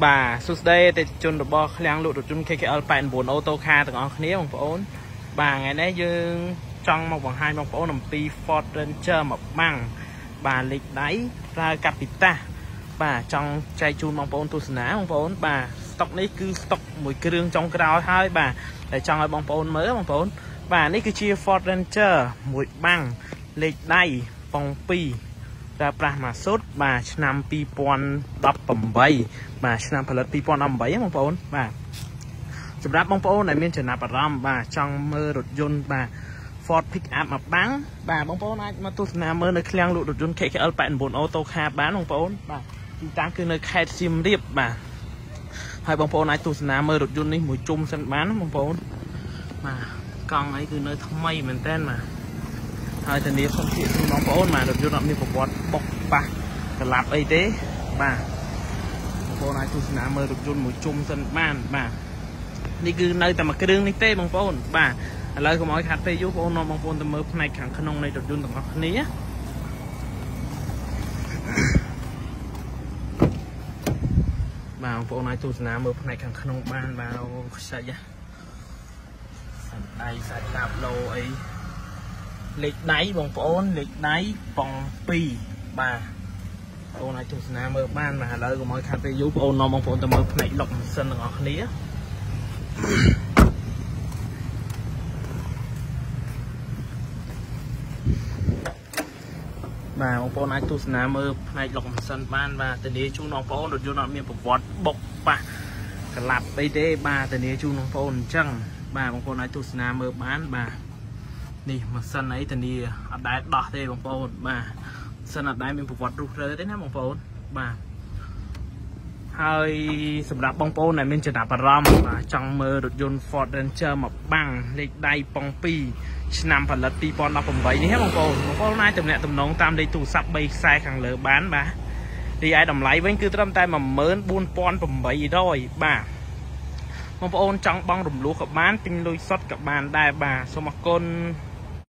bà suốt đây thì chôn được bo khang lụt được chôn KKL 84 ô tô kha từng ở khía bằng phổ bà ngày đấy dương trong một bằng hai bằng phổ nằm pi Ford Ranger một măng bà lịch đáy ra capita bà trong chai chun bằng phổ tu sná bằng phổ bà stock này cứ stock mùi kêu trong cái đó hai bà để trong ở bằng phổ mới bằng phổ bà này cứ chia Ford Ranger mùi băng lịch đáy bằng pi ra pra mà sốt bà năm pi pon đập bầm bay bà nămផលិត 2017 បងប្អូនបាទសម្រាប់បងប្អូនដែលមានចំណាប់អារម្មណ៍បាទចង់មើលរថយន្តបាទ Ford Pickup មកបាំងបាទបងប្អូនអាចមកទស្សនាមើលនៅឃ្លាំងលក់រថយន្ត KKL 89 អូតូខាបានបងប្អូនបាទទីតាំងគឺនៅខេត្តសៀមរាបបាទហើយបងប្អូនអាចទស្សនាមើលរថយន្តនេះមួយជុំសិនបានបងប្អូនបាទកង់អីគឺនៅថ្មីមែនតើបាទហើយធានាសុខភាពបងប្អូនបាទរថយន្តអត់មានប្រវត្តិបុកប៉ះកលាប់អីទេបាទបងប្អូនអាចទស្សនាមើលរថយន្តមួយជុំសិនបានបាទនេះគឺនៅតែមួយគ្រឿងនេះទេបងប្អូនបាទឥឡូវកុំឲ្យខាត់ពេលយូរបងប្អូននាំបងប្អូនទៅមើលផ្នែកខាងក្នុងនៃរថយន្តទាំងអស់គ្នាបាទបងប្អូនអាចទស្សនាមើលផ្នែកខាងក្នុងបានបាទអូខ្សាច់សាច់ដៃសាច់តាប់ឡូអីលេខដៃបងប្អូនលេខដៃប៉ង2បាទបងអាចទស្សនាមើលបានបាទឥឡូវកុំឲ្យខាត់ពេលយូរបងប្អូននាំបងប្អូនទៅមើលផ្នែកលុកម៉ាស៊ីនទាំងអស់គ្នាបាទបងប្អូនអាចទស្សនាមើលផ្នែកលុកម៉ាស៊ីនបានបាទធានាជូនបងប្អូនរថយន្តអត់មានប្រវត្តិបុកប៉ះកលាប់អីទេបាទធានាជូនបងប្អូនអញ្ចឹងបាទបងប្អូនអាចទស្សនាមើលបានបាទនេះម៉ាស៊ីនអីធានាអត់ដែលដោះទេបងប្អូនបាទសិនអត់ដែលមានប្រវត្តិរុះរើទេណាបងប្អូនបាទហើយសម្រាប់បងប្អូនដែលមានចំណាប់អារម្មណ៍បាទចង់មើលរថយន្ត Ford Ranger មកបាំងលេខដៃប៉ង2ឆ្នាំផលិត 2018 នេះបងប្អូនអាចទំនាក់ទំនងតាមលេខទូរស័ព្ទ3ខ្សែខាងលើបានបាទរីឯតម្លៃវិញគឺត្រឹមតែ 14800 បាទបងប្អូនចង់បង់រំលោះក៏បានទិញលុយសុទ្ធក៏បានដែរបាទសូមអរគុណ